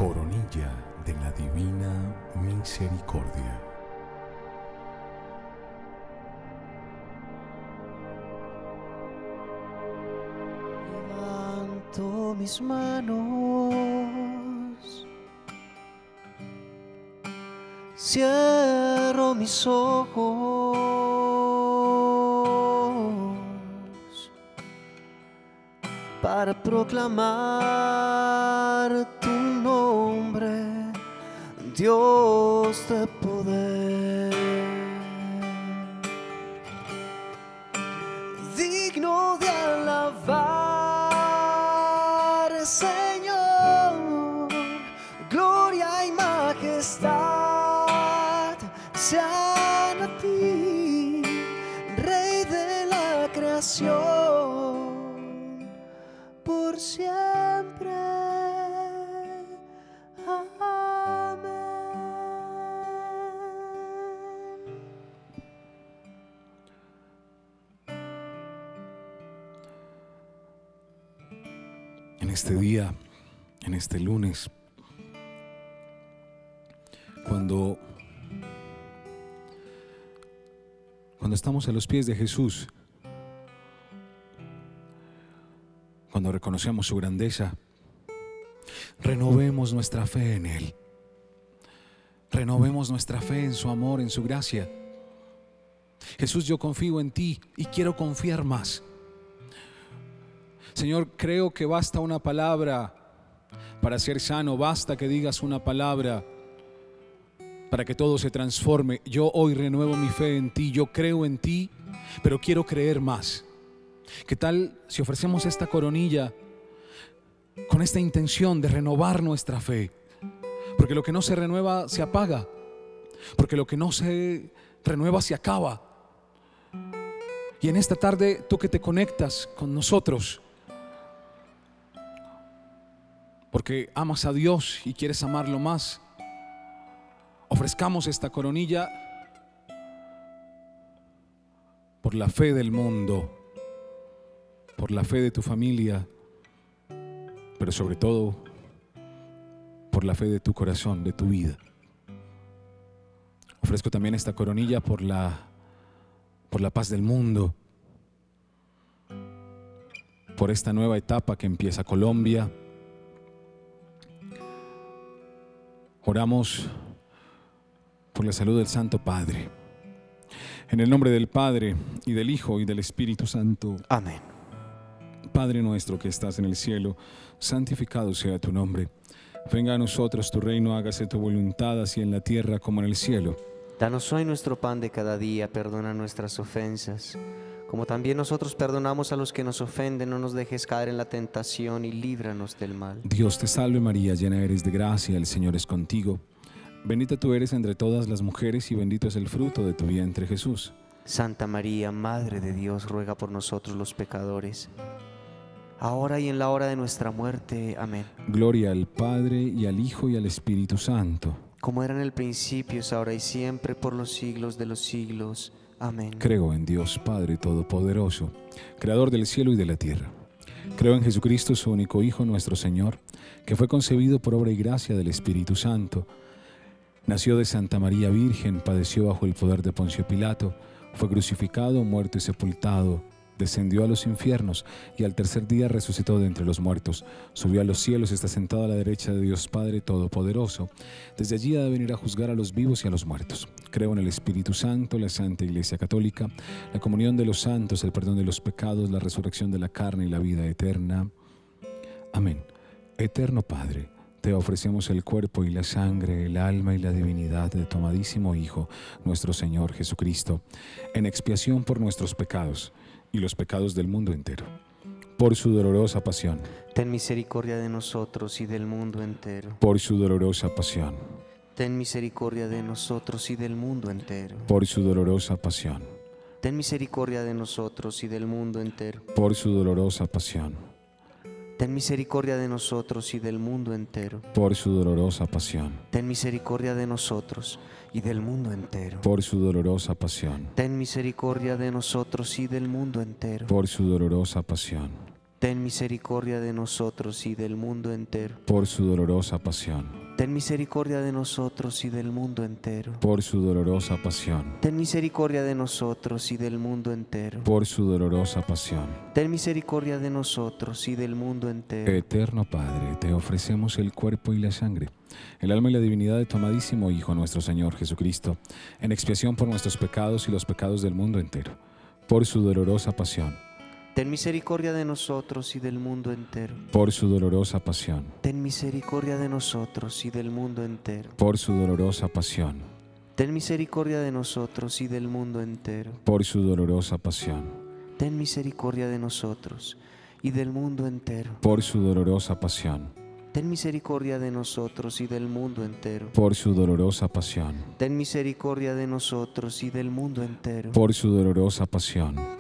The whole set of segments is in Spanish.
Coronilla de la Divina Misericordia. Levanto mis manos, cierro mis ojos para proclamar tu nombre, Dios de poder. Digno de alabar, Señor, gloria y majestad sean a ti, Rey de la creación, por siempre. En este día, en este lunes, cuando estamos a los pies de Jesús, cuando reconocemos su grandeza, renovemos nuestra fe en Él, renovemos nuestra fe en su amor, en su gracia. Jesús, yo confío en ti y quiero confiar más. Señor, creo que basta una palabra para ser sano, basta que digas una palabra para que todo se transforme. Yo hoy renuevo mi fe en ti, yo creo en ti, pero quiero creer más. ¿Qué tal si ofrecemos esta coronilla con esta intención de renovar nuestra fe? Porque lo que no se renueva se apaga, porque lo que no se renueva se acaba. Y en esta tarde, tú que te conectas con nosotros, porque amas a Dios y quieres amarlo más, ofrezcamos esta coronilla por la fe del mundo, por la fe de tu familia, pero sobre todo por la fe de tu corazón, de tu vida. Ofrezco también esta coronilla por la paz del mundo, por esta nueva etapa que empieza Colombia. Oramos por la salud del Santo Padre. En el nombre del Padre, y del Hijo, y del Espíritu Santo. Amén. Padre nuestro que estás en el cielo, santificado sea tu nombre. Venga a nosotros tu reino, hágase tu voluntad, así en la tierra como en el cielo. Danos hoy nuestro pan de cada día, perdona nuestras ofensas, como también nosotros perdonamos a los que nos ofenden. No nos dejes caer en la tentación y líbranos del mal. Dios te salve María, llena eres de gracia, el Señor es contigo. Bendita tú eres entre todas las mujeres y bendito es el fruto de tu vientre, Jesús. Santa María, Madre de Dios, ruega por nosotros los pecadores, ahora y en la hora de nuestra muerte. Amén. Gloria al Padre, y al Hijo, y al Espíritu Santo. Como era en el principio, es ahora y siempre, por los siglos de los siglos. Amén. Creo en Dios Padre Todopoderoso, Creador del cielo y de la tierra. Creo en Jesucristo, su único Hijo, nuestro Señor, que fue concebido por obra y gracia del Espíritu Santo. Nació de Santa María Virgen, padeció bajo el poder de Poncio Pilato, fue crucificado, muerto y sepultado, descendió a los infiernos y al tercer día resucitó de entre los muertos, subió a los cielos, está sentado a la derecha de Dios Padre Todopoderoso. Desde allí ha de venir a juzgar a los vivos y a los muertos. Creo en el Espíritu Santo, la Santa Iglesia Católica, la comunión de los santos, el perdón de los pecados, la resurrección de la carne y la vida eterna. Amén. Eterno Padre, te ofrecemos el cuerpo y la sangre, el alma y la divinidad de tu amadísimo Hijo, nuestro Señor Jesucristo, en expiación por nuestros pecados y los pecados del mundo entero. Por su dolorosa pasión. Ten misericordia de nosotros y del mundo entero. Por su dolorosa pasión. Ten misericordia de nosotros y del mundo entero. Por su dolorosa pasión. Ten misericordia de nosotros y del mundo entero. Por su dolorosa pasión. Ten misericordia de nosotros y del mundo entero. Por su dolorosa pasión. Ten misericordia de nosotros y del mundo entero. Por su dolorosa pasión. Ten misericordia de nosotros y del mundo entero. Por su dolorosa pasión. ten misericordia de nosotros y del mundo entero. por su dolorosa pasión, Ten misericordia de nosotros y del mundo entero. por su dolorosa pasión, Ten misericordia de nosotros y del mundo entero. por su dolorosa pasión. Ten misericordia de nosotros y del mundo entero. Eterno Padre, te ofrecemos el cuerpo y la sangre, el alma y la divinidad de tu amadísimo Hijo, nuestro Señor Jesucristo, en expiación por nuestros pecados y los pecados del mundo entero, por su dolorosa pasión, Ten misericordia de nosotros y del mundo entero. por su dolorosa pasión, Ten misericordia de nosotros y del mundo entero. por su dolorosa pasión, Ten misericordia de nosotros y del mundo entero. por su dolorosa pasión, Ten misericordia de nosotros y del mundo entero. por su dolorosa pasión, Ten misericordia de nosotros y del mundo entero. por su dolorosa pasión, Ten misericordia de nosotros y del mundo entero. por su dolorosa pasión,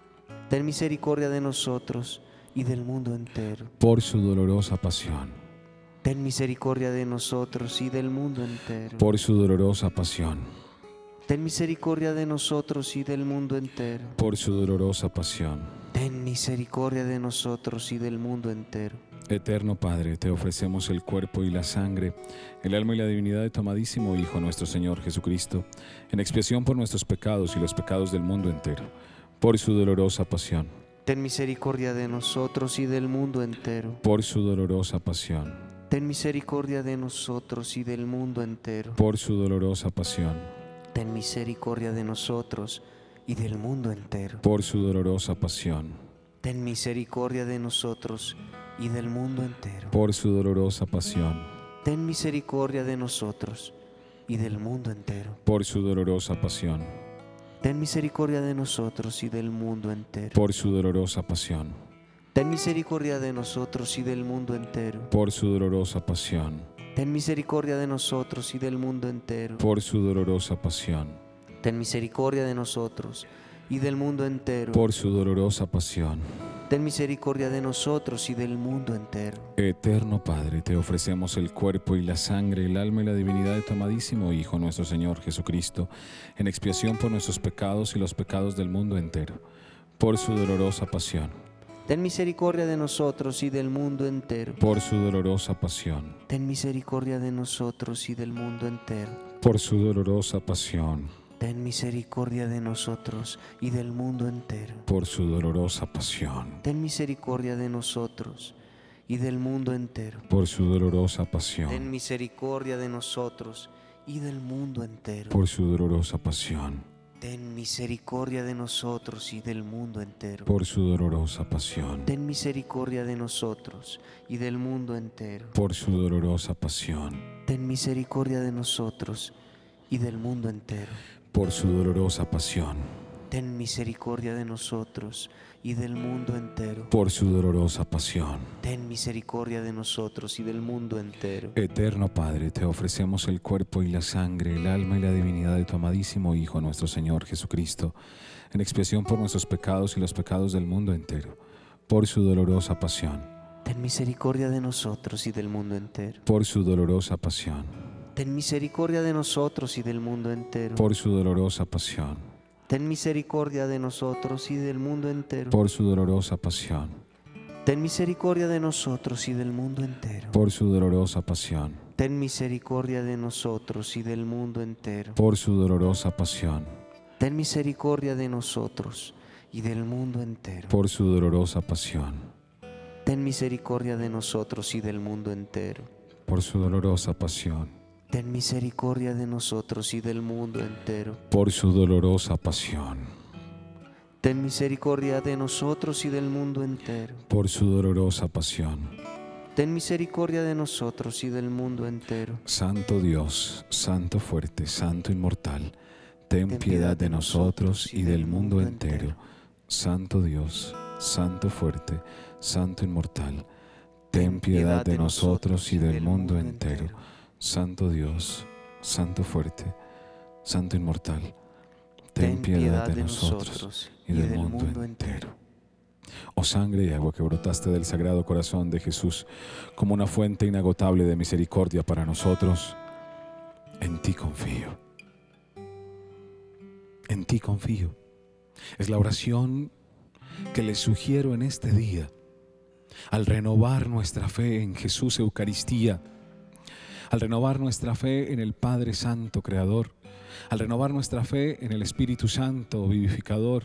Ten misericordia de nosotros y del mundo entero. por su dolorosa pasión, Ten misericordia de nosotros y del mundo entero. por su dolorosa pasión, Ten misericordia de nosotros y del mundo entero. por su dolorosa pasión. Ten misericordia de nosotros y del mundo entero. Eterno Padre, te ofrecemos el cuerpo y la sangre, el alma y la divinidad de tu amadísimo Hijo, nuestro Señor Jesucristo, en expiación por nuestros pecados y los pecados del mundo entero, por su dolorosa pasión, Ten misericordia de nosotros y del mundo entero. por su dolorosa pasión, Ten misericordia de nosotros y del mundo entero. por su dolorosa pasión, Ten misericordia de nosotros y del mundo entero. por su dolorosa pasión, Ten misericordia de nosotros y del mundo entero. por su dolorosa pasión, Ten misericordia de nosotros y del mundo entero. por su dolorosa pasión, Ten misericordia de nosotros y del mundo entero. por su dolorosa pasión, Ten misericordia de nosotros y del mundo entero. por su dolorosa pasión, Ten misericordia de nosotros y del mundo entero. por su dolorosa pasión, Ten misericordia de nosotros y del mundo entero. por su dolorosa pasión. Ten misericordia de nosotros y del mundo entero. Eterno Padre, te ofrecemos el cuerpo y la sangre, el alma y la divinidad de tu amadísimo Hijo, nuestro Señor Jesucristo, en expiación por nuestros pecados y los pecados del mundo entero, por su dolorosa pasión, Ten misericordia de nosotros y del mundo entero. por su dolorosa pasión, Ten misericordia de nosotros y del mundo entero. por su dolorosa pasión, Ten misericordia de nosotros y del mundo entero. por su dolorosa pasión, Ten misericordia de nosotros y del mundo entero. por su dolorosa Ten pasión, misericordia de nosotros y del mundo entero. por su dolorosa pasión, Ten misericordia de nosotros y del mundo entero. por su dolorosa pasión, Ten misericordia de nosotros y del mundo entero. por su dolorosa pasión, Ten misericordia de nosotros y del mundo entero. por su dolorosa pasión, Ten misericordia de nosotros y del mundo entero. por su dolorosa pasión. Ten misericordia de nosotros y del mundo entero. Eterno Padre, te ofrecemos el cuerpo y la sangre, el alma y la divinidad de tu amadísimo Hijo, nuestro Señor Jesucristo, en expiación por nuestros pecados y los pecados del mundo entero, por su dolorosa pasión, Ten misericordia de nosotros y del mundo entero. por su dolorosa pasión, Ten misericordia de nosotros y del mundo entero. por su dolorosa pasión, Ten misericordia de nosotros y del mundo entero. por su dolorosa pasión, Ten misericordia de nosotros y del mundo entero. por su dolorosa pasión, Ten misericordia de nosotros y del mundo entero. por su dolorosa pasión, Ten misericordia de nosotros y del mundo entero. por su dolorosa pasión, Ten misericordia de nosotros y del mundo entero. por su dolorosa pasión, Ten misericordia de nosotros y del mundo entero. por su dolorosa pasión, Ten misericordia de nosotros y del mundo entero. por su dolorosa pasión. Ten misericordia de nosotros y del mundo entero. Santo Dios, Santo fuerte, Santo inmortal, ten piedad de nosotros y del mundo entero. Santo Dios, Santo fuerte, Santo inmortal, ten piedad de nosotros y del mundo entero. Santo Dios, Santo fuerte, Santo inmortal, ten piedad de nosotros y del mundo entero. Oh sangre y agua que brotaste del Sagrado Corazón de Jesús como una fuente inagotable de misericordia para nosotros, en ti confío. En ti confío. Es la oración que les sugiero en este día al renovar nuestra fe en Jesús Eucaristía, al renovar nuestra fe en el Padre Santo Creador, al renovar nuestra fe en el Espíritu Santo vivificador.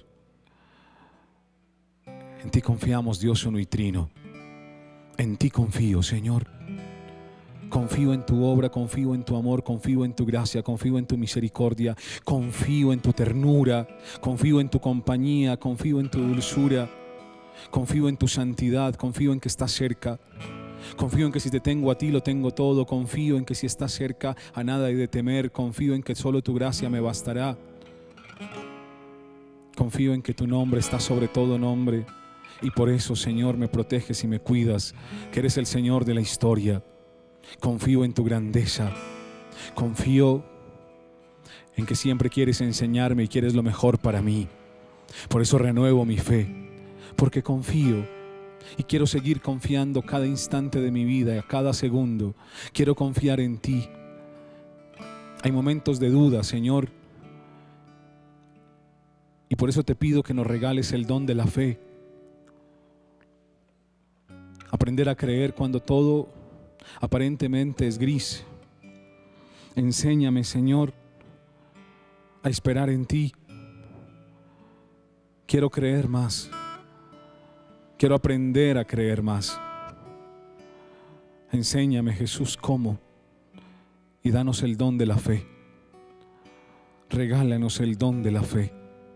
En ti confiamos, Dios uno y trino. En ti confío, Señor. Confío en tu obra, confío en tu amor, confío en tu gracia, confío en tu misericordia, confío en tu ternura, confío en tu compañía, confío en tu dulzura, confío en tu santidad, confío en que estás cerca. Confío en que si te tengo a ti lo tengo todo. Confío en que si estás cerca a nada hay de temer. Confío en que solo tu gracia me bastará. Confío en que tu nombre está sobre todo nombre. Y por eso, Señor, me proteges y me cuidas, que eres el Señor de la historia. Confío en tu grandeza. Confío en que siempre quieres enseñarme y quieres lo mejor para mí. Por eso renuevo mi fe, porque confío. Y quiero seguir confiando cada instante de mi vida, cada segundo. Quiero confiar en ti. Hay momentos de duda, Señor. Y por eso te pido que nos regales el don de la fe. Aprender a creer cuando todo aparentemente es gris. Enséñame, Señor, a esperar en ti. Quiero creer más. Quiero aprender a creer más. Enséñame, Jesús, cómo, y danos el don de la fe. Regálanos el don de la fe.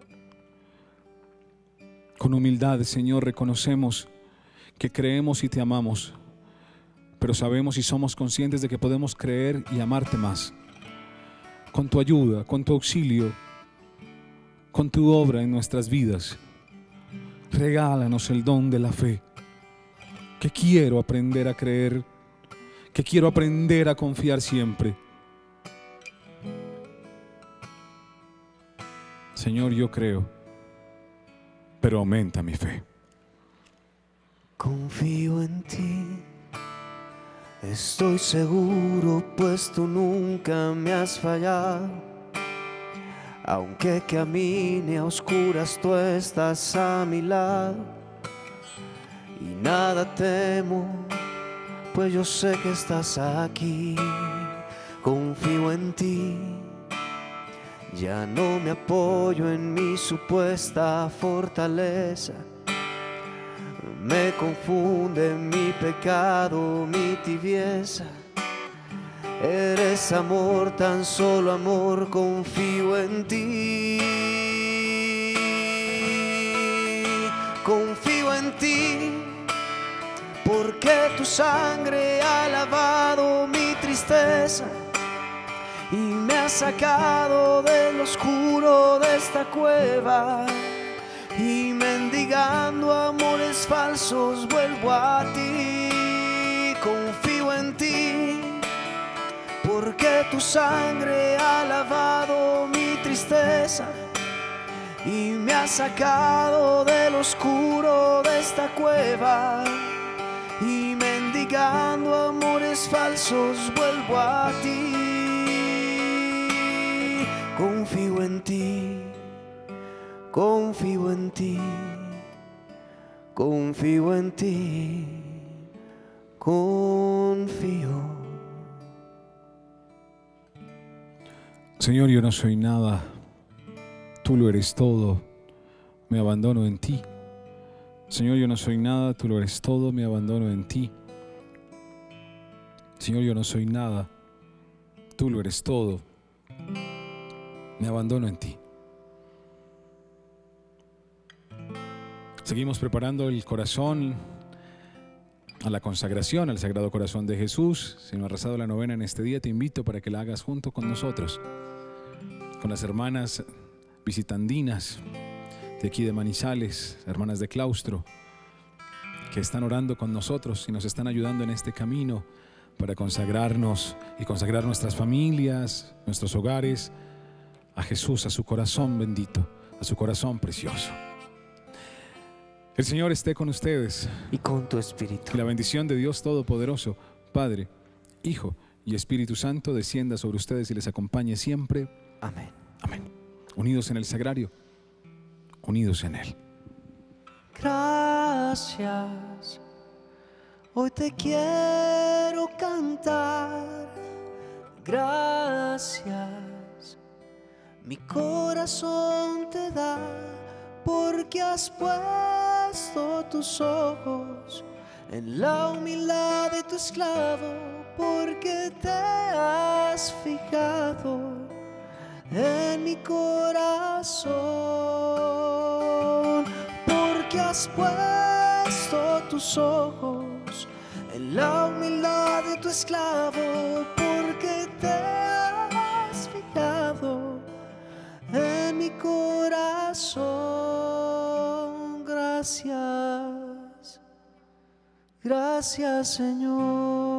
Con humildad, Señor, reconocemos que creemos y te amamos, pero sabemos y somos conscientes de que podemos creer y amarte más. Con tu ayuda, con tu auxilio, con tu obra en nuestras vidas. Regálanos el don de la fe, que quiero aprender a creer, que quiero aprender a confiar siempre. Señor, yo creo, pero aumenta mi fe. Confío en ti, estoy seguro, pues tú nunca me has fallado. Aunque camine a oscuras, tú estás a mi lado. Y nada temo, pues yo sé que estás aquí. Confío en ti, ya no me apoyo en mi supuesta fortaleza. Me confunde mi pecado, mi tibieza. Eres amor, tan solo amor, confío en ti. Confío en ti, porque tu sangre ha lavado mi tristeza y me ha sacado del oscuro de esta cueva. Y mendigando amores falsos vuelvo a ti. Confío en ti, porque tu sangre ha lavado mi tristeza y me ha sacado del oscuro de esta cueva. Y mendigando amores falsos vuelvo a ti. Confío en ti, confío en ti, confío en ti, confío. Señor, yo no soy nada, tú lo eres todo, me abandono en ti. Señor, yo no soy nada, tú lo eres todo, me abandono en ti. Señor, yo no soy nada, tú lo eres todo, me abandono en ti. Seguimos preparando el corazón a la consagración al Sagrado Corazón de Jesús. Si no has rezado la novena en este día, te invito para que la hagas junto con nosotros, con las hermanas visitandinas de aquí de Manizales, hermanas de claustro, que están orando con nosotros y nos están ayudando en este camino para consagrarnos y consagrar nuestras familias, nuestros hogares a Jesús, a su corazón bendito, a su corazón precioso. El Señor esté con ustedes Y con tu espíritu. y la bendición de Dios Todopoderoso, Padre, Hijo y Espíritu Santo descienda sobre ustedes y les acompañe siempre. Amén. Amén. Unidos en el sagrario, unidos en Él. Gracias, Hoy te quiero cantar gracias. Mi corazón te da porque has puesto tus ojos en la humildad de tu esclavo, porque te has fijado en mi corazón, porque has puesto tus ojos en la humildad de tu esclavo, porque te has fijado en mi corazón. Gracias, gracias Señor.